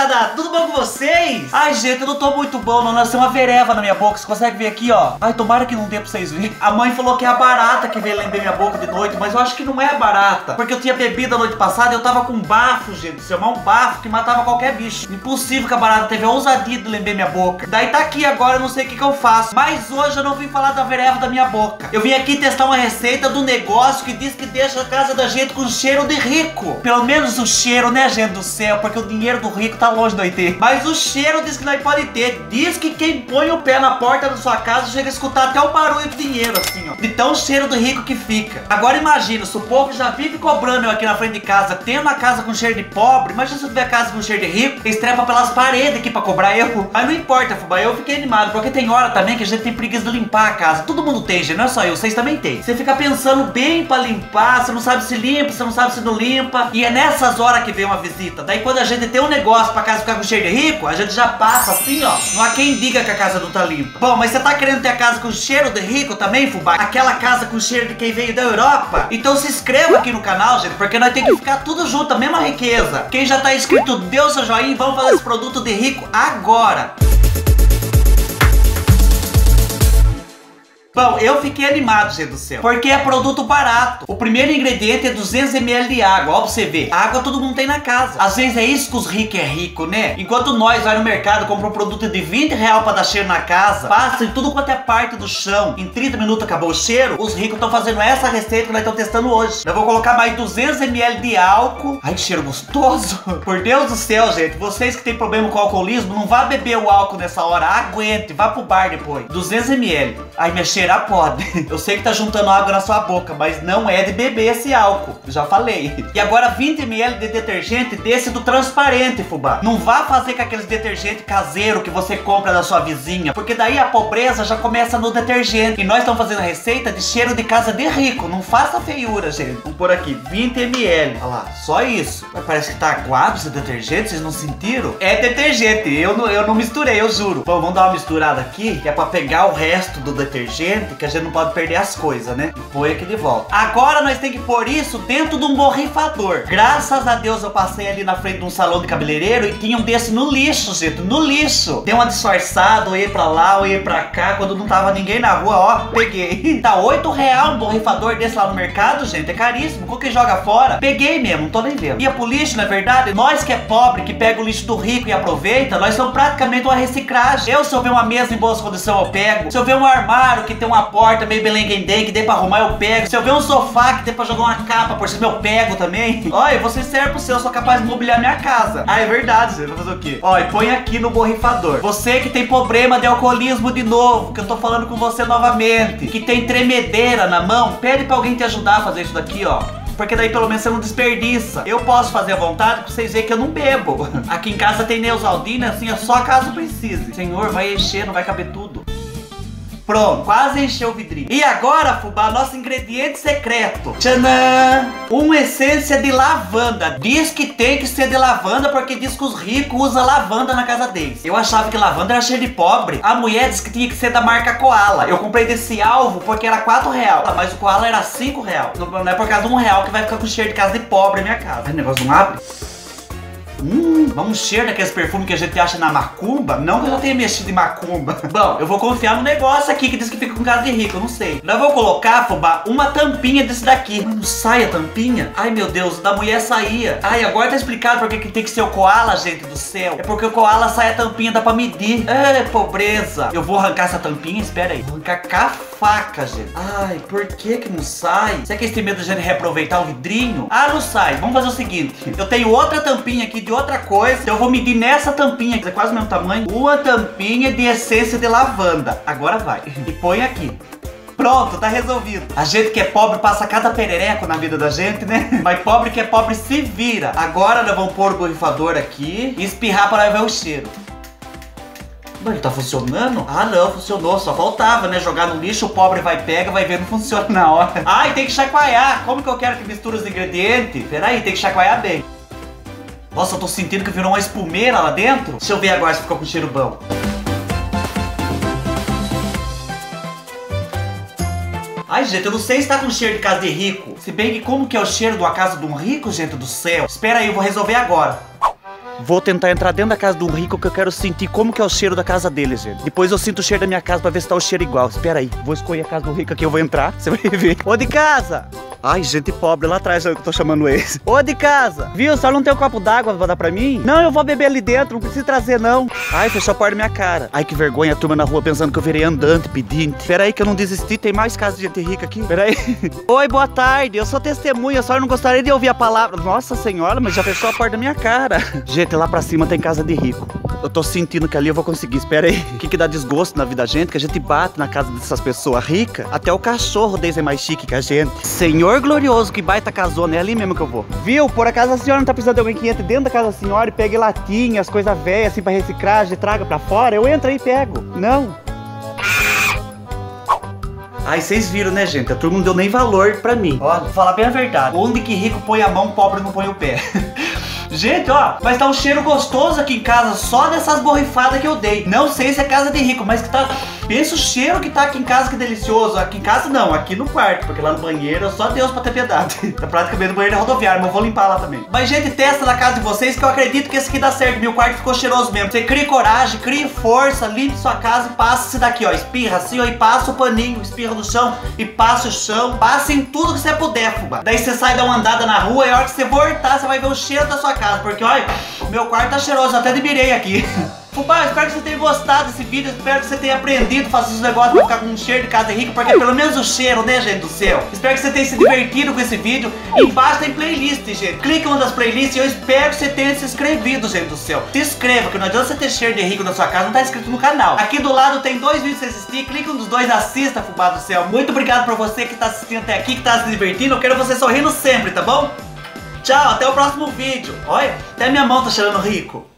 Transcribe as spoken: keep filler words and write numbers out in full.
moçada, tudo bom com vocês? Ai, gente, eu não tô muito bom, não. Nasceu uma vereva na minha boca, você consegue ver aqui, ó. Ai, tomara que não dê pra vocês verem. A mãe falou que é a barata que veio lamber minha boca de noite, mas eu acho que não é a barata, porque eu tinha bebido a noite passada e eu tava com um bafo, gente, seu um bafo que matava qualquer bicho. Impossível que a barata teve a ousadia de lamber minha boca. Daí tá aqui agora, eu não sei o que que eu faço. Mas hoje eu não vim falar da vereva da minha boca. Eu vim aqui testar uma receita do negócio que diz que deixa a casa da gente com cheiro de rico. Pelo menos o cheiro, né, gente do céu, porque o dinheiro do rico tá longe de ter. Mas o cheiro diz que nós pode ter. Diz que quem põe o pé na porta da sua casa chega a escutar até o barulho do dinheiro, assim, ó. De tão cheiro do rico que fica. Agora imagina, se o povo já vive cobrando eu aqui na frente de casa, tendo uma casa com cheiro de pobre, imagina se eu tiver casa com cheiro de rico, eles trepam pelas paredes aqui pra cobrar eu. Mas não importa, fubá, eu fiquei animado, porque tem hora também que a gente tem preguiça de limpar a casa. Todo mundo tem, gente, não é só eu, vocês também tem. Você fica pensando bem pra limpar, você não sabe se limpa, você não sabe se não limpa. E é nessas horas que vem uma visita. Daí quando a gente tem um negócio pra casa ficar com cheiro de rico, a gente já passa assim, ó. Não há quem diga que a casa não tá limpa. Bom, mas você tá querendo ter a casa com cheiro de rico também, fubá? Aquela casa com cheiro de quem veio da Europa? Então se inscreva aqui no canal, gente, porque nós temos que ficar tudo junto, a mesma riqueza. Quem já tá inscrito, dê o seu joinha e vamos fazer esse produto de rico agora. Bom, eu fiquei animado, gente do céu, porque é produto barato. O primeiro ingrediente é duzentos mililitros de água, ó pra você ver. Água todo mundo tem na casa. Às vezes é isso que os ricos é rico, né? Enquanto nós vai no mercado, compra um produto de vinte reais pra dar cheiro na casa, passa em tudo quanto é parte do chão, em trinta minutos acabou o cheiro. Os ricos estão fazendo essa receita que nós estamos testando hoje. Eu vou colocar mais duzentos mililitros de álcool. Ai, que cheiro gostoso. Por Deus do céu, gente, vocês que tem problema com alcoolismo, não vá beber o álcool nessa hora. Aguente, vá pro bar depois. duzentos mililitros. Ai, minha cheira pode. Eu sei que tá juntando água na sua boca, mas não é de beber esse álcool. Eu já falei. E agora vinte mililitros de detergente desse do transparente, fubá. Não vá fazer com aqueles detergente caseiro que você compra da sua vizinha, porque daí a pobreza já começa no detergente. E nós estamos fazendo a receita de cheiro de casa de rico. Não faça feiura, gente. Vamos por aqui, vinte mililitros. Olha lá, só isso. Mas parece que tá aguado esse detergente, vocês não sentiram? É detergente, eu não, eu não misturei, eu juro. Bom, vamos dar uma misturada aqui, que é pra pegar o resto do detergente, que a gente não pode perder as coisas, né? E põe aqui de volta. Agora nós temos que pôr isso dentro de um borrifador. Graças a Deus eu passei ali na frente de um salão de cabeleireiro e tinha um desse no lixo, gente, no lixo. Deu uma disfarçada, eu ia pra lá, eu ia pra cá, quando não tava ninguém na rua, ó, peguei. Tá oito reais um borrifador desse lá no mercado, gente, é caríssimo. Como que joga fora? Peguei mesmo, não tô nem vendo. Ia pro lixo, na verdade, nós que é pobre, que pega o lixo do rico e aproveita, nós somos praticamente uma reciclagem. Eu, se eu ver uma mesa em boas condições, eu pego. Se eu ver um armário que tem uma porta meio belenguendem que dê pra arrumar, eu pego. Se eu ver um sofá que dê pra jogar uma capa por cima, eu pego também. Olha, você serve pro seu, eu sou capaz de mobiliar minha casa. Ah, é verdade, você vai fazer o quê? Olha, põe aqui no borrifador. Você que tem problema de alcoolismo de novo, que eu tô falando com você novamente, que tem tremedeira na mão, pede pra alguém te ajudar a fazer isso daqui, ó. Porque daí pelo menos você não desperdiça. Eu posso fazer à vontade pra vocês verem que eu não bebo. Aqui em casa tem Neosaldina, assim, é só caso precise. Senhor, vai encher, não vai caber tudo. Pronto, quase encheu o vidrinho. E agora, fubá, nosso ingrediente secreto. Tchanã! Uma essência de lavanda. Diz que tem que ser de lavanda porque diz que os ricos usam lavanda na casa deles. Eu achava que lavanda era cheio de pobre. A mulher disse que tinha que ser da marca Koala. Eu comprei desse alvo porque era quatro reais, mas o Koala era cinco reais. Não é por causa de um real que vai ficar com cheiro de casa de pobre na minha casa. O negócio não abre. Hum, um cheiro daqueles perfumes que a gente acha na macumba. Não que eu já tenha mexido em macumba. Bom, eu vou confiar no negócio aqui que diz que fica com casa de rico, eu não sei. Eu vou colocar, fubá, uma tampinha desse daqui. Mas não sai a tampinha? Ai, meu Deus, da mulher saía. Ai, agora tá explicado porque que tem que ser o Koala, gente do céu. É porque o Koala sai a tampinha, dá pra medir. É, pobreza. Eu vou arrancar essa tampinha, espera aí. Vou arrancar com a faca, gente. Ai, por que que não sai? Será que eles têm medo de a gente reaproveitar o vidrinho? Ah, não sai. Vamos fazer o seguinte. Eu tenho outra tampinha aqui de outra coisa, então eu vou medir nessa tampinha, que é quase o mesmo tamanho, uma tampinha de essência de lavanda. Agora vai. E põe aqui. Pronto, tá resolvido. A gente que é pobre passa cada perereco na vida da gente, né? Mas pobre que é pobre se vira. Agora nós vamos pôr o borrifador aqui e espirrar para ver o cheiro. Mas ele tá funcionando? Ah não, funcionou, só faltava, né? Jogar no lixo, o pobre vai pega, vai ver, não funciona na hora. Ai, tem que chacoalhar. Como que eu quero que misture os ingredientes? Peraí, tem que chacoalhar bem. Nossa, eu tô sentindo que virou uma espumeira lá dentro. Deixa eu ver agora se ficou com cheiro bom. Ai, gente, eu não sei se tá com cheiro de casa de rico. Se bem que como que é o cheiro de uma casa de um rico, gente do céu? Espera aí, eu vou resolver agora. Vou tentar entrar dentro da casa de um rico que eu quero sentir como que é o cheiro da casa dele, gente. Depois eu sinto o cheiro da minha casa pra ver se tá o cheiro igual. Espera aí, vou escolher a casa do rico aqui, eu vou entrar, você vai ver. Ô, de casa! Ai, gente pobre, lá atrás eu tô chamando eles. Ô, de casa! Viu, só não tem um copo d'água pra dar pra mim? Não, eu vou beber ali dentro, não precisa trazer não. Ai, fechou a porta na minha cara. Ai, que vergonha, a turma na rua pensando que eu virei andante, pedinte. Pera aí que eu não desisti, tem mais casa de gente rica aqui. Pera aí. Oi, boa tarde, eu sou testemunha, só não gostaria de ouvir a palavra. Nossa senhora, mas já fechou a porta na minha cara. Gente, lá pra cima tem casa de rico. Eu tô sentindo que ali eu vou conseguir, espera aí. O que que dá desgosto na vida da gente? Que a gente bate na casa dessas pessoas ricas. Até o cachorro deles é mais chique que a gente. Senhor glorioso, que baita casona, é ali mesmo que eu vou. Viu? Por acaso a senhora não tá precisando de alguém que entre dentro da casa da senhora e pegue latinhas, coisas velhas assim pra reciclagem, traga pra fora? Eu entro aí e pego. Não. Ai, vocês viram, né, gente? A turma não deu nem valor pra mim. Olha, vou falar bem a verdade. Onde que rico põe a mão, pobre não põe o pé. Gente, ó, mas tá um cheiro gostoso aqui em casa só dessas borrifadas que eu dei. Não sei se é casa de rico, mas que tá... Pensa o cheiro que tá aqui em casa, que delicioso. Aqui em casa não, aqui no quarto, porque lá no banheiro é só Deus pra ter piedade. Tá praticamente no banheiro rodoviário, mas eu vou limpar lá também. Mas, gente, testa na casa de vocês que eu acredito que esse aqui dá certo. Meu quarto ficou cheiroso mesmo. Você crie coragem, crie força, limpe sua casa e passa esse daqui, ó. Espirra assim, ó, e passa o paninho, espirra no chão e passa o chão. Passa em tudo que você puder, fubá. Daí você sai, dá uma andada na rua e a hora que você voltar, você vai ver o cheiro da sua casa. Porque, olha, meu quarto tá cheiroso, eu até admirei aqui. Fubá, espero que você tenha gostado desse vídeo, espero que você tenha aprendido a fazer esses negócios pra ficar com um cheiro de casa rica, porque é pelo menos o cheiro, né, gente do céu? Espero que você tenha se divertido com esse vídeo. Embaixo tem playlist, gente. Clique em uma das playlists e eu espero que você tenha se inscrevido, gente do céu. Se inscreva, que não adianta você ter cheiro de rico na sua casa, não tá inscrito no canal. Aqui do lado tem dois vídeos pra você assistir, clique um dos dois, assista, fubá do céu. Muito obrigado pra você que tá assistindo até aqui, que tá se divertindo. Eu quero você sorrindo sempre, tá bom? Tchau, até o próximo vídeo. Olha, até minha mão tá cheirando rico.